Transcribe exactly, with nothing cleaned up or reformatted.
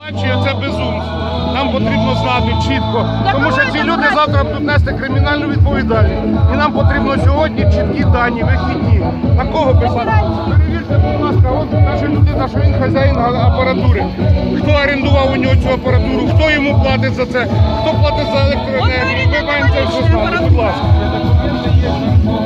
Це безумство. Нам потрібно знати чітко, тому що ці люди завтра будуть нести кримінальну відповідальність. І нам потрібно сьогодні чіткі дані, вихідні. На кого писати? Перевірте, будь ласка, от наша людина, що він хазяїн апаратури. Хто орендував у нього цю апаратуру, хто йому платить за це, хто платить за електроенергію. Ми маємо це все знати, будь ласка.